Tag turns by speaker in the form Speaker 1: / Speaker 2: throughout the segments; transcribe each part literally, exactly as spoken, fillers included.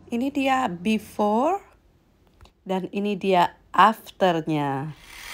Speaker 1: Ini dia before dan ini dia afternya.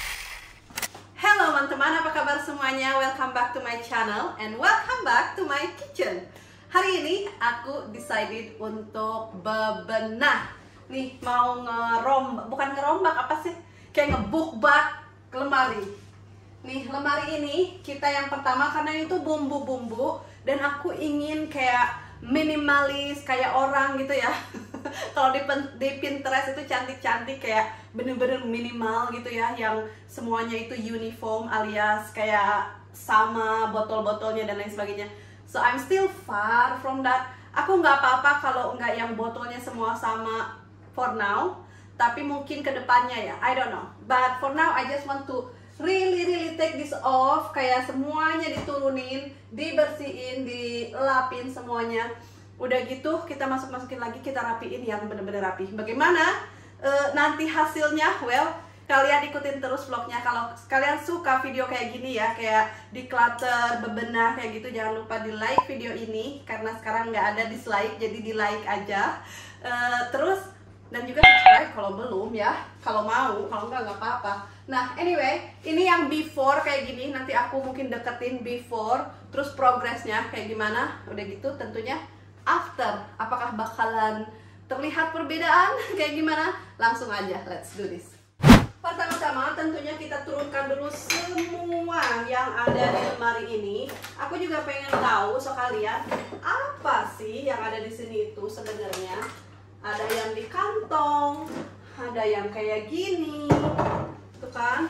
Speaker 2: Hello teman-teman, apa kabar semuanya? Welcome back to my channel and welcome back to my kitchen. Hari ini aku decided untuk bebenah. Nih mau ngerombak, bukan ngerombak apa sih? Kayak ngebukbak lemari. Nih lemari ini kita yang pertama karena itu bumbu-bumbu dan aku ingin kayak minimalis kayak orang gitu ya. Kalau di, di Pinterest itu cantik-cantik kayak bener-bener minimal gitu ya, yang semuanya itu uniform alias kayak sama botol-botolnya dan lain sebagainya. So I'm still far from that. Aku nggak apa-apa kalau nggak yang botolnya semua sama for now, tapi mungkin kedepannya ya, I don't know. But for now I just want to really really take this off, kayak semuanya diturunin, dibersihin, dilapin semuanya. Udah gitu kita masuk-masukin lagi, kita rapiin yang bener-bener rapi. Bagaimana e, nanti hasilnya? Well, kalian ikutin terus vlognya. Kalau kalian suka video kayak gini ya, kayak declutter, bebenah kayak gitu, jangan lupa di like video ini karena sekarang nggak ada dislike, jadi di like aja. E, terus dan juga subscribe kalau belum ya, kalau mau, kalau enggak nggak apa-apa. Nah anyway, ini yang before kayak gini, nanti aku mungkin deketin before, terus progresnya kayak gimana. Udah gitu tentunya after, apakah bakalan terlihat perbedaan kayak gimana? Langsung aja, let's do this. Pertama-tama tentunya kita turunkan dulu semua yang ada di lemari ini. Aku juga pengen tahu so kalian, apa sih yang ada di sini itu sebenarnya. Ada yang di kantong, ada yang kayak gini, tuh kan?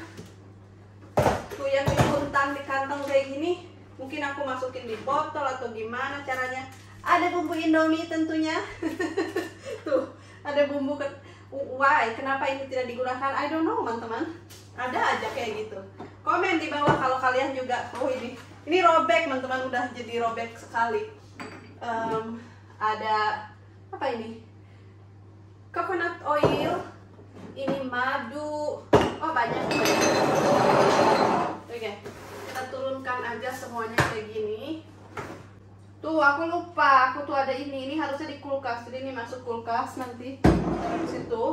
Speaker 2: Tuh yang dipuntan di kantong kayak gini. Mungkin aku masukin di botol atau gimana caranya. Ada bumbu Indomie tentunya. Tuh, ada bumbu ke why? Kenapa ini tidak digunakan? I don't know, teman-teman. Ada aja kayak gitu. Komen di bawah kalau kalian juga. Oh ini, ini robek, teman-teman, udah jadi robek sekali. Um, ada apa ini? Coconut oil. Ini madu. Oh banyak, banyak. Oke, kita turunkan aja semuanya kayak gini. Tuh aku lupa, aku tuh ada ini, ini harusnya di kulkas, jadi ini masuk kulkas nanti. Di situ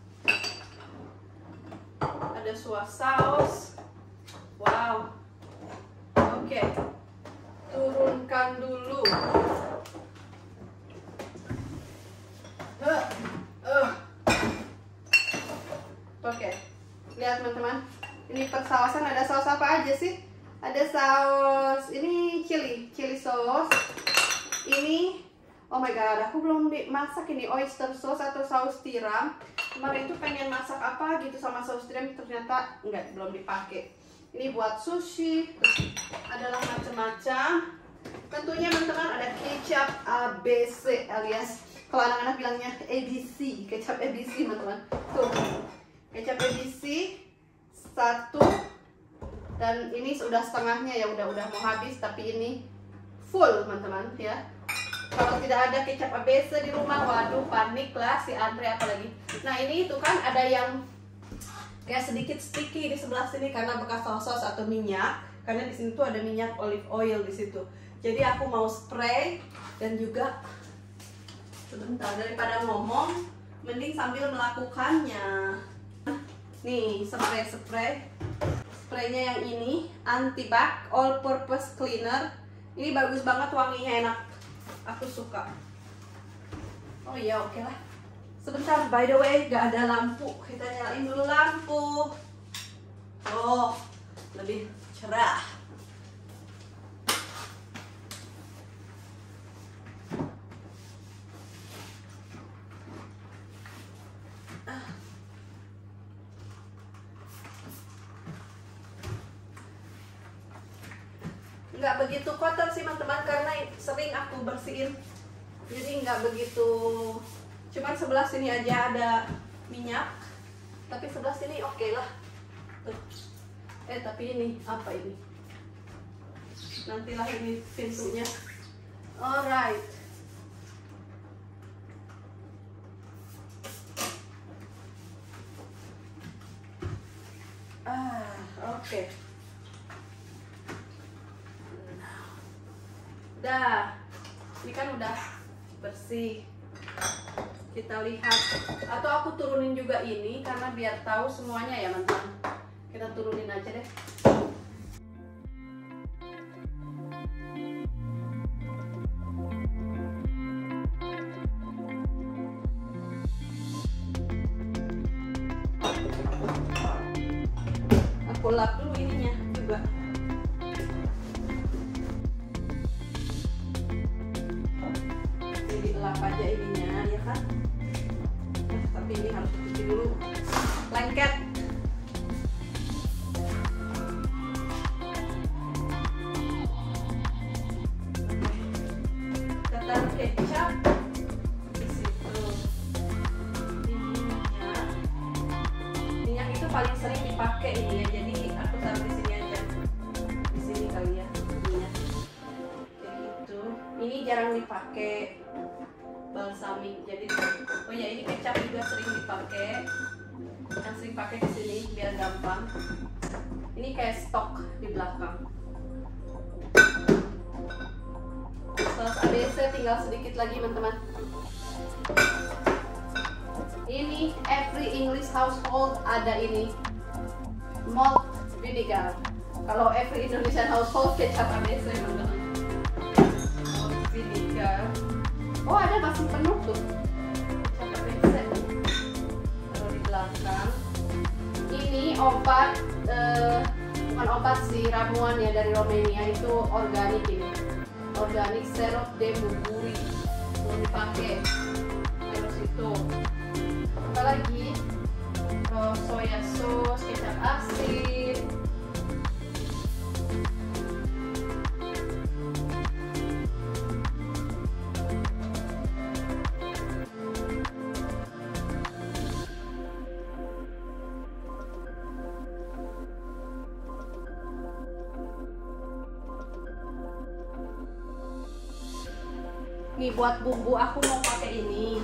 Speaker 2: ada soy sauce. Wow. Oke, turunkan dulu. Uh, uh. Oke, lihat teman-teman, ini persawasan ada saus apa aja sih? Ada saus, ini chili, chili sauce. Ini, oh my god, aku belum dimasak ini oyster sauce atau saus tiram. Kemarin tuh pengen masak apa gitu sama saus tiram, ternyata enggak, belum dipakai. Ini buat sushi, adalah macam-macam. Tentunya teman-teman ada kecap A B C alias kalau anak-anak bilangnya A B C, kecap A B C teman-teman. Tuh, kecap A B C satu. Dan ini sudah setengahnya ya, udah-udah mau habis, tapi ini full teman-teman ya. Kalau tidak ada kecap A B C di rumah, waduh panik lah si Andre apalagi. Nah ini itu kan ada yang kayak sedikit sticky di sebelah sini karena bekas saus atau minyak. Karena di sini tuh ada minyak olive oil di situ. Jadi aku mau spray dan juga sebentar, daripada ngomong, mending sambil melakukannya. Nih spray-spray. Spraynya yang ini anti-bak all purpose cleaner. Ini bagus banget, wanginya enak, aku suka. Oh iya, oke lah. Sebentar, by the way gak ada lampu, kita nyalain dulu lampu. Oh lebih cerah. Nggak begitu kotor sih teman-teman karena sering aku bersihin, jadi nggak begitu. Cuman sebelah sini aja ada minyak, tapi sebelah sini oke okay lah. Tuh. Eh tapi ini apa ini? Nantilah ini pintunya. Alright. Ah oke. Okay. Udah, ini kan udah bersih. Kita lihat, atau aku turunin juga ini karena biar tahu semuanya ya teman-teman. Kita turunin aja deh. Aku lap dulu ininya juga. Jadi lap aja ininya ya kan. Nah, tapi ini harus cuci dulu lengket. Kita taruh kecap di situ. Minyak, minyak itu paling sering dipakai ini ya. Jadi aku taruh di sini aja. Di sini kali ya minyak. Kayak gitu. Ini jarang dipakai. Balsamic, jadi oh ya ini kecap juga sering dipakai, yang sering pakai di sini biar gampang. Ini kayak stok di belakang. Saus A B C tinggal sedikit lagi teman-teman. Ini every English household ada ini, malt vinegar. Kalau every Indonesian household kecap A B C teman-teman. Malt vinegar. Oh ada masih penuh tuh. Taruh di belakang. Ini obat, eh, bukan obat sih, ramuan ya dari Romania, itu organik ini. Organik serop de buburi. Belum dipakai. Terus itu. Apa lagi? Oh, soya sauce, kecap asin. Nih buat bumbu aku mau pakai ini.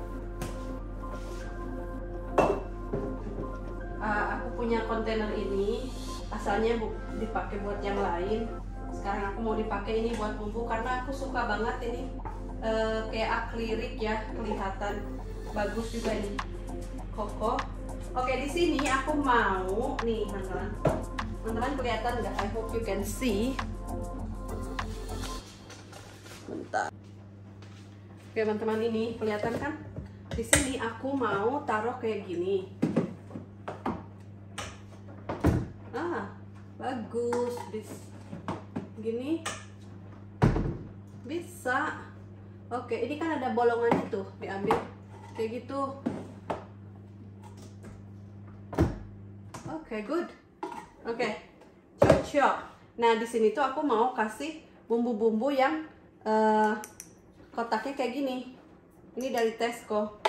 Speaker 2: Uh, aku punya kontainer ini, asalnya bu dipakai buat yang lain. Sekarang aku mau dipakai ini buat bumbu karena aku suka banget ini, uh, kayak akrilik ya, kelihatan bagus juga ini. Kokoh. Oke, di sini aku mau nih teman-teman. Teman-teman kelihatan nggak? I hope you can see. Bentar. Oke teman-teman, ini kelihatan kan? Di sini aku mau taruh kayak gini. Ah, bagus. Bis gini bisa. Oke, ini kan ada bolongannya tuh, diambil kayak gitu. Oke, good. Oke, cocok. Nah, di sini tuh aku mau kasih bumbu-bumbu yang uh, kotaknya kayak gini. Ini dari Tesco.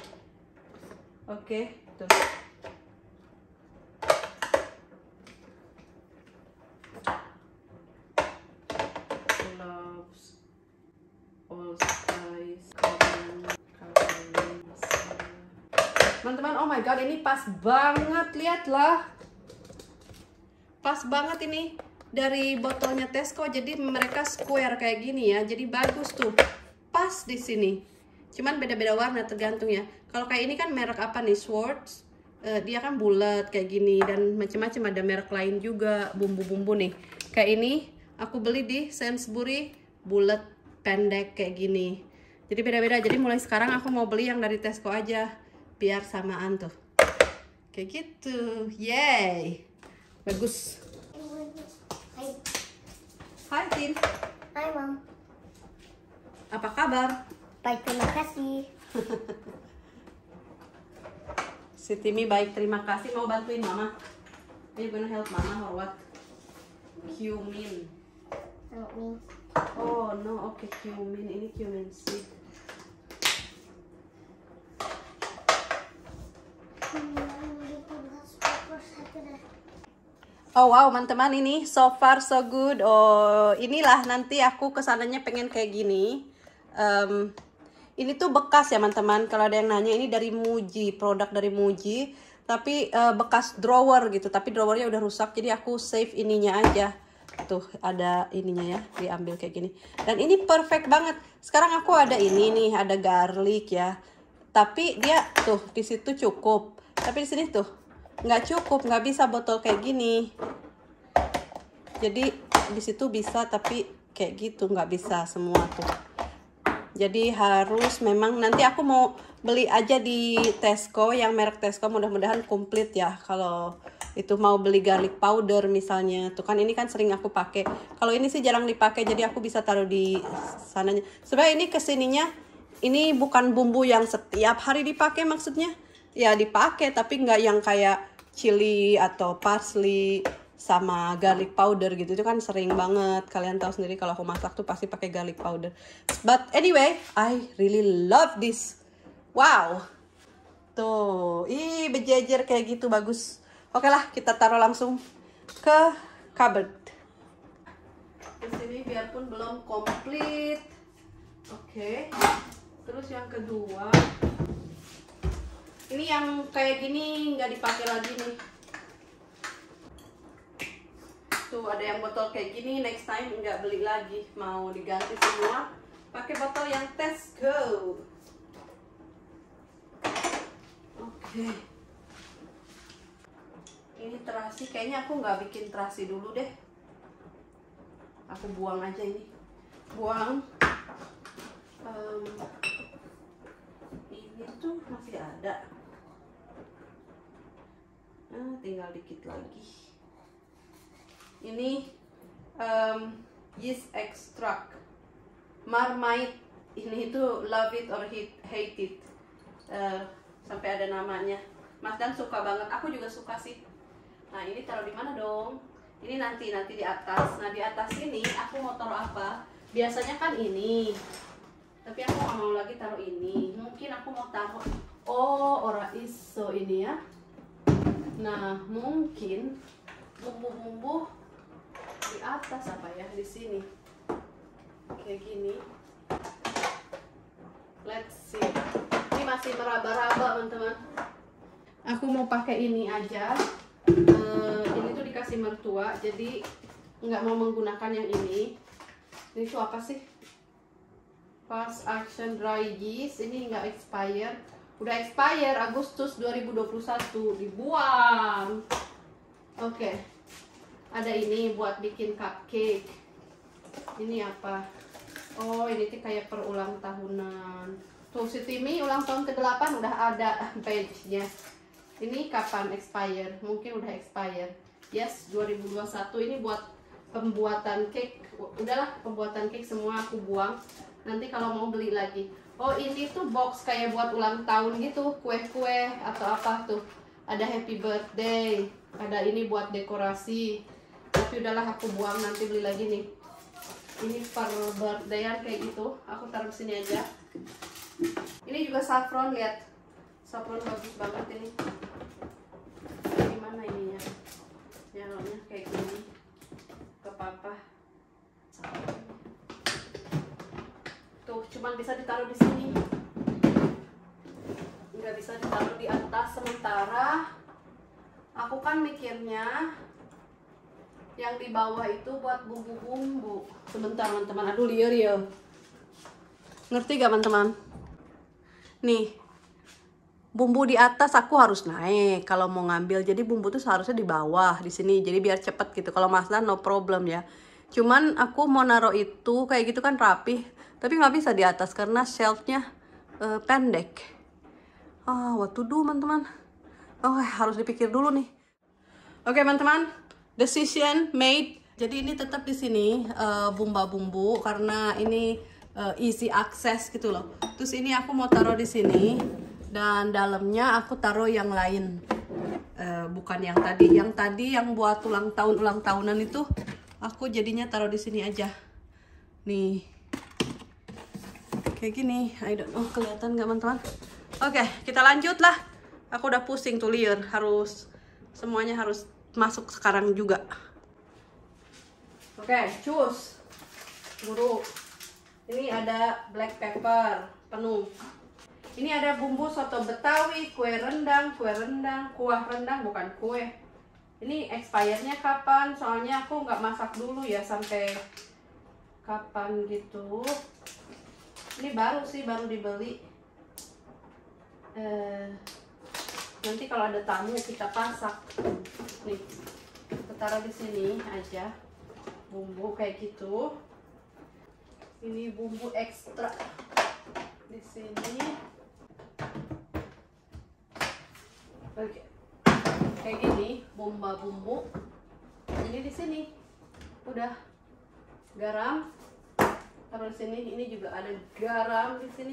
Speaker 2: Oke, tuh. Cloves, allspice, teman-teman. Oh my god, ini pas banget, lihatlah. Pas banget ini dari botolnya Tesco. Jadi mereka square kayak gini ya. Jadi bagus tuh. Pas di sini. Cuman beda-beda warna tergantung ya. Kalau kayak ini kan merek apa nih, Schwartz, uh, dia kan bulat kayak gini dan macam-macam, ada merek lain juga bumbu-bumbu nih. Kayak ini aku beli di Sainsbury, bulat pendek kayak gini. Jadi beda-beda. Jadi mulai sekarang aku mau beli yang dari Tesco aja biar samaan tuh. Kayak gitu. Yay. Bagus.
Speaker 3: Hai.
Speaker 2: Hai Tin.
Speaker 3: Hai Mom.
Speaker 2: Apa kabar?
Speaker 3: Baik, terima kasih.
Speaker 2: Si Timmy baik, terima kasih. Mau bantuin Mama? Are you gonna help Mama or what? Cumin.
Speaker 3: Help me.
Speaker 2: Oh no, oke, okay, cumin. Ini cumin seed. Oh wow, teman-teman, ini so far so good. Oh, inilah nanti aku kesananya pengen kayak gini. Um, ini tuh bekas ya teman-teman. Kalau ada yang nanya, ini dari Muji, produk dari Muji. Tapi uh, bekas drawer gitu. Tapi drawernya udah rusak, jadi aku save ininya aja. Tuh ada ininya ya, diambil kayak gini. Dan ini perfect banget. Sekarang aku ada ini nih, ada garlic ya. tapi dia tuh di situ cukup. Tapi di sini tuh nggak cukup, nggak bisa botol kayak gini. Jadi di situ bisa, tapi kayak gitu nggak bisa semua tuh. Jadi harus memang nanti aku mau beli aja di Tesco yang merek Tesco, mudah-mudahan komplit ya. Kalau itu mau beli garlic powder misalnya, tuh kan ini kan sering aku pakai. Kalau ini sih jarang dipakai, jadi aku bisa taruh di sananya. Sebenarnya ini kesininya ini bukan bumbu yang setiap hari dipakai maksudnya. Ya dipakai, tapi nggak yang kayak chili atau parsley sama garlic powder gitu. Itu kan sering banget. Kalian tahu sendiri kalau aku masak tuh pasti pakai garlic powder. But anyway, I really love this. Wow. Tuh, ih berjejer kayak gitu bagus. Oke lah, kita taruh langsung ke cupboard. Di sini biarpun belum komplit. Oke. Terus yang kedua, ini yang kayak gini nggak dipakai lagi nih. Tuh ada yang botol kayak gini, next time nggak beli lagi, mau diganti semua pakai botol yang Tesco. Oke. Ini terasi, kayaknya aku nggak bikin terasi dulu deh. Aku buang aja ini, buang. Um, ini tuh masih ada. Nah, tinggal dikit lagi. Ini um, yeast extract Marmite. Ini tuh love it or hate it. Uh, sampai ada namanya. Mas Dan suka banget. Aku juga suka sih. Nah, ini taruh di mana dong? Ini nanti nanti di atas. Nah, di atas ini aku mau taruh apa? Biasanya kan ini. Tapi aku nggak mau lagi taruh ini. Mungkin aku mau taruh oh ora iso ini ya. Nah mungkin bumbu-bumbu di atas apa ya, di sini kayak gini. Let's see. Ini masih meraba-raba teman-teman. Aku mau pakai ini aja. Uh, ini tuh dikasih mertua, jadi nggak mau menggunakan yang ini. Ini tuh apa sih? Fast Action Dry Yeast, ini nggak expire, udah expire Agustus dua ribu dua puluh satu, dibuang. Oke, okay. Ada ini buat bikin cupcake. Ini apa? Oh, ini tuh kayak perulang tahunan. Tuh si Timmy ulang tahun ke delapan udah ada page-nya. Ini kapan expire? Mungkin udah expire. Yes, dua ribu dua puluh satu. Ini buat pembuatan cake. Udahlah, pembuatan cake semua aku buang. Nanti kalau mau beli lagi. Oh, ini tuh box kayak buat ulang tahun gitu, kue-kue atau apa tuh. Ada happy birthday, ada ini buat dekorasi. Tapi udahlah aku buang, nanti beli lagi nih. Ini per birthday-an kayak gitu. Aku taruh sini aja. Ini juga saffron, lihat. Saffron bagus banget ini. Gimana ininya? Nyalanya kayak gini. Ke papa. Tuh, cuman bisa ditaruh di sini, nggak bisa ditaruh di atas. Sementara aku kan mikirnya yang di bawah itu buat bumbu-bumbu. Sebentar teman-teman, aduh liar ya. Ngerti gak teman-teman? Nih, bumbu di atas aku harus naik kalau mau ngambil. Jadi bumbu tuh seharusnya di bawah di sini. Jadi biar cepet gitu. Kalau Mas Dan no problem ya. Cuman aku mau naruh itu kayak gitu kan rapih. Tapi nggak bisa di atas karena shelfnya uh, pendek. Ah, what to do teman-teman? Oh, harus dipikir dulu nih. Oke teman-teman, decision made. Jadi ini tetap di sini uh, bumbu-bumbu karena ini uh, easy access gitu loh. Terus ini aku mau taruh di sini dan dalamnya aku taruh yang lain. Uh, bukan yang tadi. Yang tadi yang buat ulang tahun ulang tahunan itu aku jadinya taruh di sini aja. Nih. Kayak gini, I don't know, kelihatan nggak teman-teman? Oke, kita lanjut lah. Aku udah pusing tuh liar, harus semuanya harus masuk sekarang juga. Oke, cus, buru. Ini ada black pepper penuh. Ini ada bumbu soto Betawi, kue rendang, kue rendang, kuah rendang bukan kue. Ini expirednya kapan? Soalnya aku nggak masak dulu ya sampai kapan gitu. Ini baru sih, baru dibeli. eh, nanti kalau ada tamu kita pasak. Nih, kita taruh di sini aja bumbu kayak gitu. Ini bumbu ekstra di sini. Oke, kayak gini bumbu-bumbu. Ini di sini udah garam. Taruh di sini. Ini juga ada garam di sini.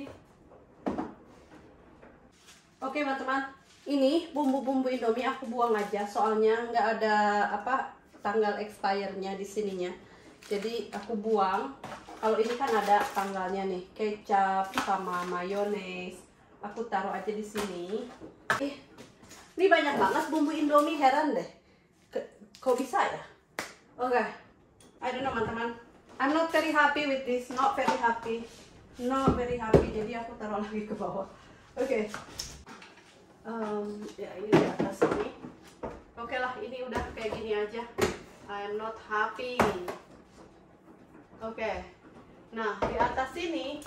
Speaker 2: Oke teman-teman, ini bumbu-bumbu Indomie aku buang aja, soalnya nggak ada apa tanggal expire-nya di sininya. Jadi aku buang. Kalau ini kan ada tanggalnya nih, kecap sama mayones. Aku taruh aja di sini. Eh, ini banyak banget bumbu Indomie, heran deh. Ke, kok bisa ya? Oke, okay. I don't know teman-teman. I'm not very happy with this, not very happy, not very happy. Jadi aku taruh lagi ke bawah. Oke. Okay. Um, ya ini di atas ini. Oke okay lah, ini udah kayak gini aja. I'm not happy. Oke. Okay. Nah, di atas ini,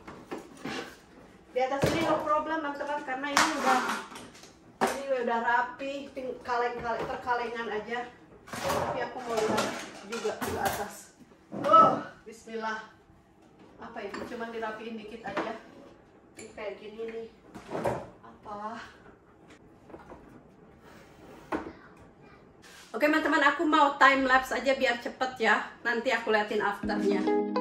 Speaker 2: di atas ini no problem teman-teman, karena ini udah, ini udah rapi, kaleng-kaleng, terkalengan aja. Tapi aku mau lihat juga ke atas. Oh, Bismillah. Apa itu? Cuma dirapiin dikit aja. Ini kayak gini nih. Apa? Oke teman-teman, aku mau time lapse aja biar cepet ya. Nanti aku liatin afternya.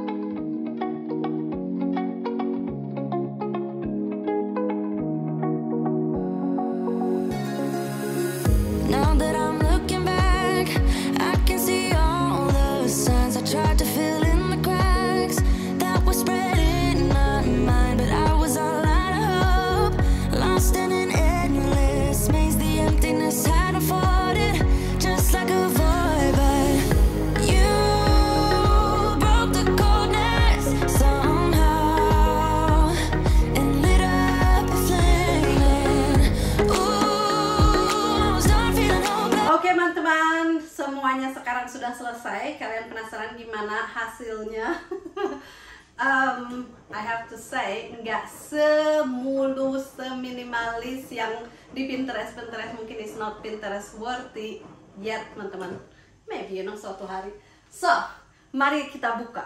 Speaker 4: Now that I'm looking back, I can see all the signs I tried to fill in the cracks that were spread in my mind, but I was all out of hope, lost in an endless maze. The emptiness had unfolded just like a void, but you broke the coldness somehow and lit up a flame. Ooh, I was done feeling hopeless.
Speaker 2: Oke teman-teman, semuanya sekarang sudah selesai. Kalian penasaran gimana hasilnya? um, I have to say, nggak semulus, seminimalis yang di Pinterest. Pinterest mungkin is not Pinterest worthy yet teman-teman. Maybe you know suatu hari. So, mari kita buka.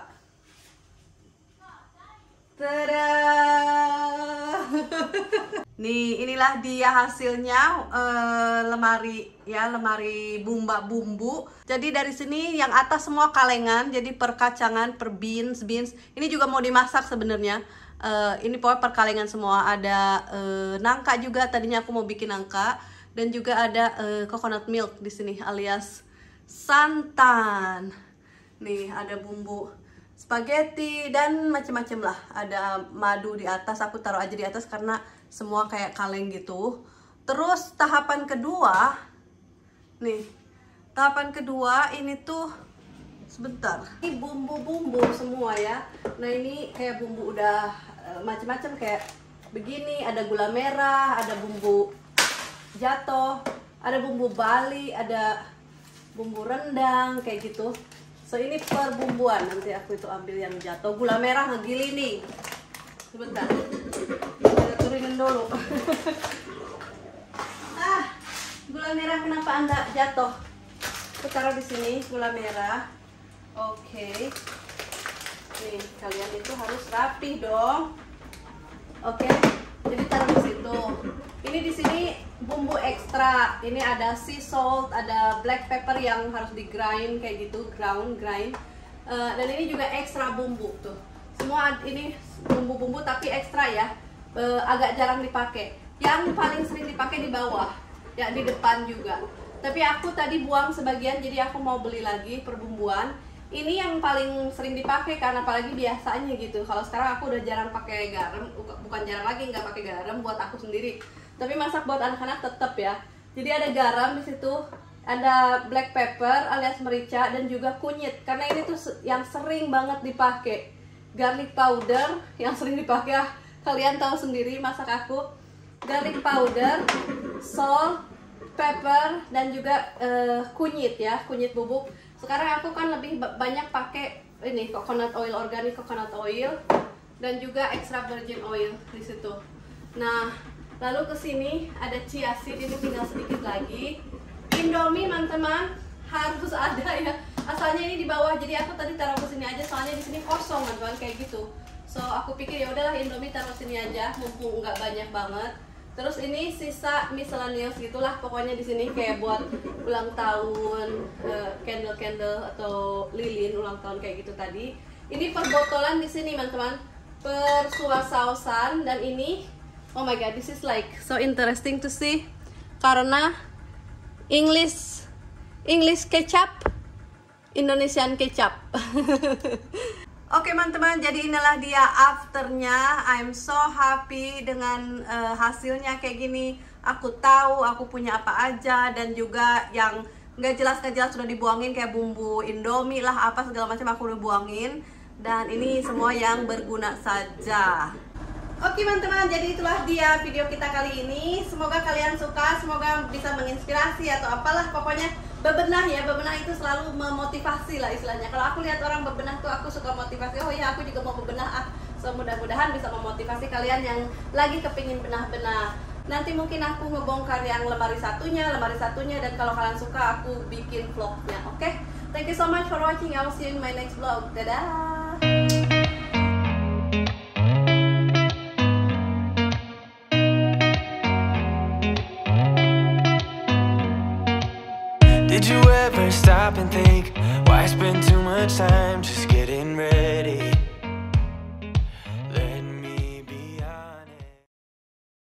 Speaker 2: Tada! Nih, inilah dia hasilnya, uh, lemari ya, lemari bumba bumbu. Jadi dari sini yang atas semua kalengan, jadi per kacangan, per beans, beans. Ini juga mau dimasak sebenarnya. Uh, ini pokoknya per kalengan semua. Ada uh, nangka juga, tadinya aku mau bikin nangka, dan juga ada uh, coconut milk di sini alias santan. Nih, ada bumbu spaghetti dan macam-macam lah. Ada madu di atas, aku taruh aja di atas karena semua kayak kaleng gitu. Terus tahapan kedua, nih, tahapan kedua ini tuh sebentar. Ini bumbu-bumbu semua ya. Nah ini kayak bumbu udah uh, macam-macam kayak begini. Ada gula merah, ada bumbu jatuh, ada bumbu Bali, ada bumbu rendang kayak gitu. So ini perbumbuan, nanti aku itu ambil yang jatuh. Gula merah ngegili nih. Sebentar, kita turunin dulu. Ah, gula merah kenapa anda jatuh? Aku taruh di sini gula merah. Oke. Okay. Nih kalian itu harus rapi dong. Oke. Okay. Jadi taruh di situ. Ini di sini bumbu ekstra. Ini ada sea salt, ada black pepper yang harus di grind kayak gitu, ground grind. Uh, dan ini juga ekstra bumbu tuh. Semua ini bumbu-bumbu tapi ekstra ya. Uh, agak jarang dipakai. Yang paling sering dipakai di bawah, ya di depan juga. Tapi aku tadi buang sebagian, jadi aku mau beli lagi perbumbuan. Ini yang paling sering dipakai karena apalagi biasanya gitu. Kalau sekarang aku udah jarang pakai garam, bukan jarang lagi nggak pakai garam buat aku sendiri. Tapi masak buat anak-anak tetap ya. Jadi ada garam di situ, ada black pepper alias merica dan juga kunyit. Karena ini tuh yang sering banget dipakai. Garlic powder yang sering dipakai. Ah, kalian tahu sendiri masak aku. Garlic powder, salt, pepper dan juga uh, kunyit ya, kunyit bubuk. Sekarang aku kan lebih banyak pakai ini coconut oil, organic coconut oil dan juga extra virgin oil di situ. Nah, Lalu ke sini ada chia seed, ini tinggal sedikit lagi. Indomie teman-teman harus ada ya. Asalnya ini di bawah, jadi aku tadi taruh ke sini aja soalnya di sini kosong teman-teman kayak gitu. So aku pikir ya udahlah Indomie taruh sini aja mumpung nggak banyak banget. Terus ini sisa miscellaneous gitulah pokoknya di sini kayak buat ulang tahun, uh, candle-candle atau lilin ulang tahun kayak gitu tadi. Ini perbotolan di sini teman-teman, persuasausan, dan ini oh my god, this is like so interesting to see karena English English kecap, Indonesian kecap. Oke teman-teman, jadi inilah dia afternya. I'm so happy dengan uh, hasilnya kayak gini. Aku tahu aku punya apa aja, dan juga yang nggak jelas nggak jelas sudah dibuangin kayak bumbu Indomie lah apa segala macam aku udah buangin. Dan ini semua yang berguna saja. Oke teman-teman, jadi itulah dia video kita kali ini. Semoga kalian suka, semoga bisa menginspirasi atau apalah pokoknya. Bebenah ya, bebenah itu selalu memotivasi lah istilahnya. Kalau aku lihat orang bebenah tuh aku suka motivasi. Oh ya, aku juga mau bebenah. Ah, so mudah-mudahan bisa memotivasi kalian yang lagi kepingin benah-benah. Nanti mungkin aku ngebongkar yang lemari satunya, lemari satunya, dan kalau kalian suka aku bikin vlognya. Oke, okay? Thank you so much for watching. I will see you in my next vlog. Dadah.
Speaker 5: Did you ever stop and think, why spend too much time just getting ready?